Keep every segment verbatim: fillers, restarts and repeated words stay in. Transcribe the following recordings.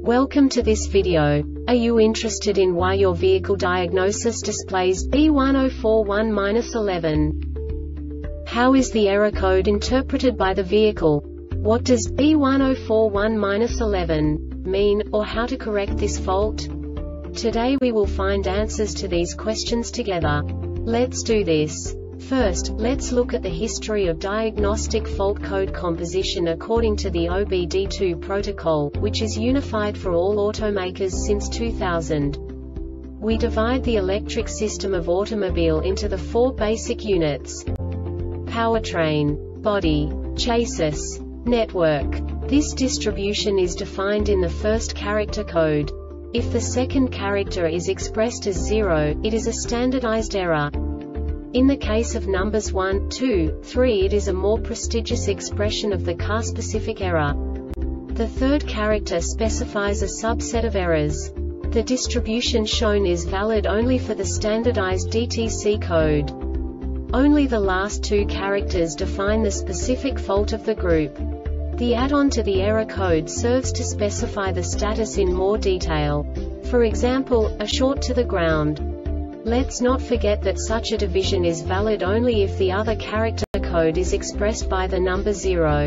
Welcome to this video. Are you interested in why your vehicle diagnosis displays B one zero four one dash eleven? How is the error code interpreted by the vehicle? What does B one zero four one dash eleven mean, or how to correct this fault? Today we will find answers to these questions together. Let's do this. First, let's look at the history of diagnostic fault code composition according to the O B D two protocol, which is unified for all automakers since two thousand. We divide the electric system of automobile into the four basic units: powertrain, body, chassis, network. This distribution is defined in the first character code. If the second character is expressed as zero, it is a standardized error. In the case of numbers one, two, three, it is a more prestigious expression of the car-specific error. The third character specifies a subset of errors. The distribution shown is valid only for the standardized D T C code. Only the last two characters define the specific fault of the group. The add-on to the error code serves to specify the status in more detail. For example, a short to the ground. Let's not forget that such a division is valid only if the other character code is expressed by the number zero.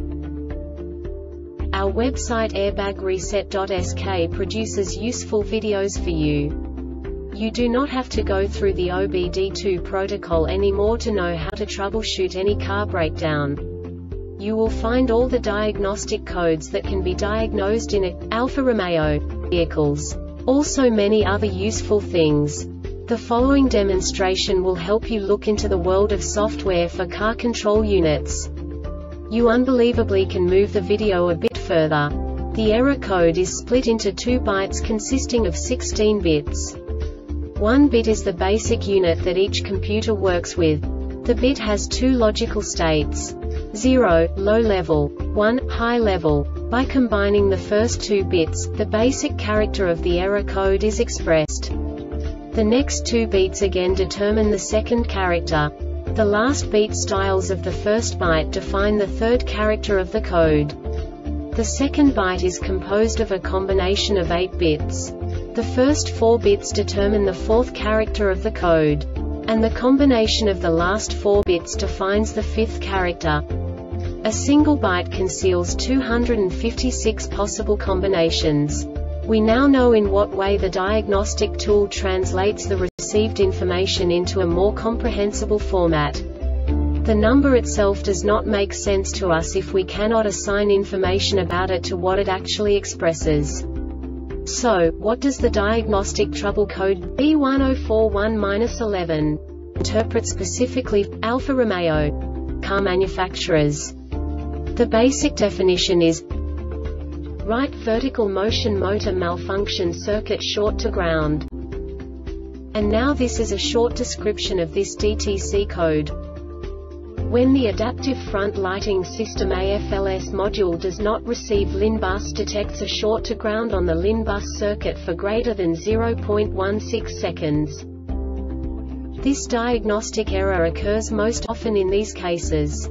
Our website airbag reset dot S K produces useful videos for you. You do not have to go through the O B D two protocol anymore to know how to troubleshoot any car breakdown. You will find all the diagnostic codes that can be diagnosed in Alfa Romeo vehicles. Also many other useful things. The following demonstration will help you look into the world of software for car control units. You unbelievably can move the video a bit further. The error code is split into two bytes consisting of sixteen bits. One bit is the basic unit that each computer works with. The bit has two logical states: zero, low level, one, high level. By combining the first two bits, the basic character of the error code is expressed. The next two beats again determine the second character. The last beat styles of the first byte define the third character of the code. The second byte is composed of a combination of eight bits. The first four bits determine the fourth character of the code. And the combination of the last four bits defines the fifth character. A single byte conceals two hundred fifty-six possible combinations. We now know in what way the diagnostic tool translates the received information into a more comprehensible format. The number itself does not make sense to us if we cannot assign information about it to what it actually expresses. So, what does the diagnostic trouble code B one zero four one dash eleven interpret specifically for Alfa Romeo car manufacturers? The basic definition is right vertical motion motor malfunction circuit short to ground. And now this is a short description of this D T C code. When the adaptive front lighting system A F L S module does not receive L I N bus, detects a short to ground on the L I N bus circuit for greater than zero point one six seconds. This diagnostic error occurs most often in these cases.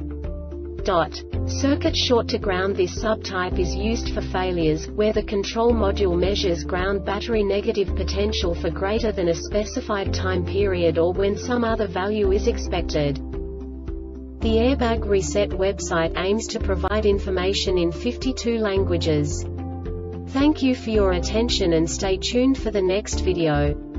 Dot. Circuit short to ground. This subtype is used for failures, where the control module measures ground battery negative potential for greater than a specified time period or when some other value is expected. The Airbag Reset website aims to provide information in fifty-two languages. Thank you for your attention and stay tuned for the next video.